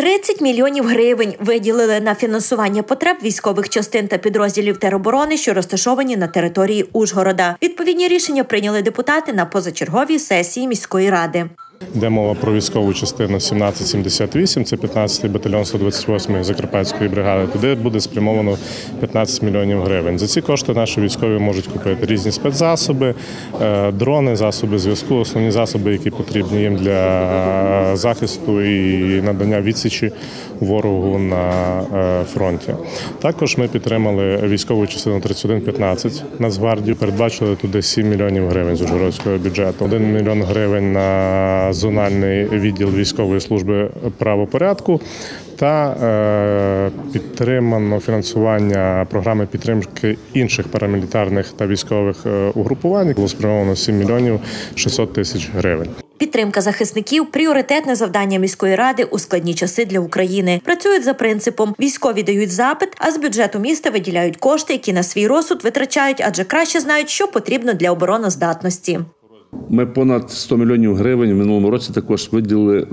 30 мільйонів гривень виділили на фінансування потреб військових частин та підрозділів тероборони, що розташовані на території Ужгорода. Відповідні рішення прийняли депутати на позачерговій сесії міської ради. Йде мова про військову частину 1778, це 15-й батальйон 128-ї Закарпатської бригади. Туди буде спрямовано 15 мільйонів гривень. За ці кошти наші військові можуть купити різні спецзасоби, дрони, засоби зв'язку, основні засоби, які потрібні їм для захисту і надання відсічі ворогу на фронті. Також ми підтримали військову частину 3115 Нацгвардію, передбачили туди 7 мільйонів гривень з ужгородського бюджету, 1 мільйон гривень на зональний відділ військової служби правопорядку та підтримано фінансування програми підтримки інших парамілітарних та військових угрупувань. Було спрямовано 7 мільйонів 600 тисяч гривень. Підтримка захисників – пріоритетне завдання міської ради у складні часи для України. Працюють за принципом «військові дають запит, а з бюджету міста виділяють кошти, які на свій розсуд витрачають, адже краще знають, що потрібно для обороноздатності». Ми понад 100 мільйонів гривень в минулому році також виділили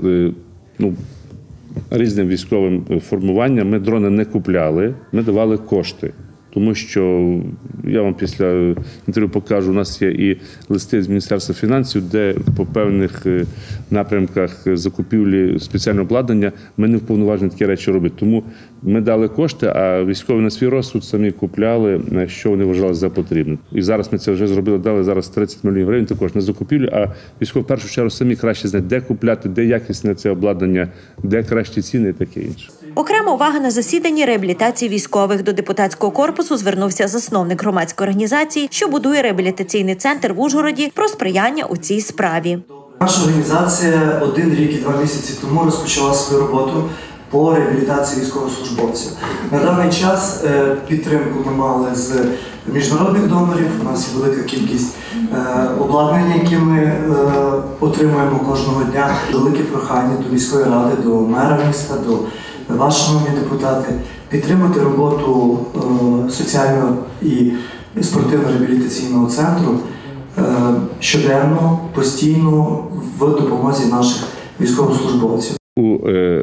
різним військовим формуванням. Ми дрони не купляли, ми давали кошти. Тому що, я вам після інтерв'ю покажу, у нас є і листи з Міністерства фінансів, де по певних напрямках закупівлі спеціального обладнання ми не вповноважені такі речі робити. Тому ми дали кошти, а військові на свій розсуд самі купляли, що вони вважали за потрібне. І зараз ми це вже зробили, дали зараз 30 мільйонів гривень також на закупівлю, а військові в першу чергу самі краще знають, де купляти, де якісне це обладнання, де кращі ціни і таке інше. Окрема увага на засіданні реабілітації військових. До депутатського корпусу звернувся засновник громадської організації, що будує реабілітаційний центр в Ужгороді, про сприяння у цій справі. Наша організація 1 рік і 2 місяці тому розпочала свою роботу по реабілітації військовослужбовців. На даний час підтримку ми мали з міжнародних донорів, у нас є велика кількість обладнання, які ми отримуємо кожного дня. Велике прохання до міської ради, до мера міста, до вас, шановні депутати, підтримати роботу соціального і спортивно-реабілітаційного центру щоденно, постійно в допомозі наших військовослужбовців. У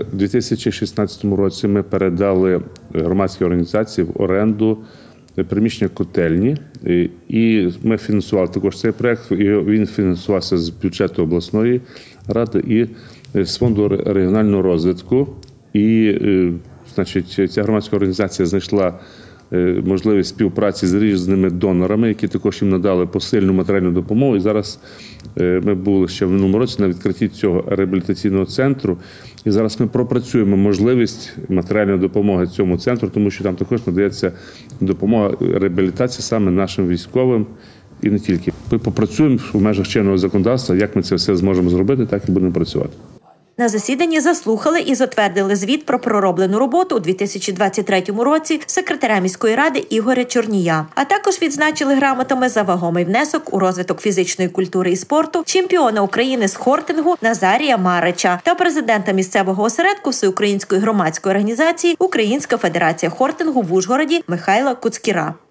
2016 році ми передали громадській організації в оренду приміщення котельні, і ми фінансували також цей проєкт, і він фінансувався з бюджету обласної ради і з фонду регіонального розвитку. І, значить, ця громадська організація знайшла можливість співпраці з різними донорами, які також їм надали посильну матеріальну допомогу. І зараз ми були ще в минулому році на відкритті цього реабілітаційного центру. І зараз ми пропрацюємо можливість матеріальної допомоги цьому центру, тому що там також надається допомога реабілітації саме нашим військовим і не тільки. Ми попрацюємо в межах чинного законодавства, як ми це все зможемо зробити, так і будемо працювати. На засіданні заслухали і затвердили звіт про пророблену роботу у 2023 році секретаря міської ради Ігоря Чорнія, а також відзначили грамотами за вагомий внесок у розвиток фізичної культури і спорту чемпіона України з хортингу Назарія Марича та президента місцевого осередку Всеукраїнської громадської організації Українська федерація хортингу в Ужгороді Михайла Куцкіра.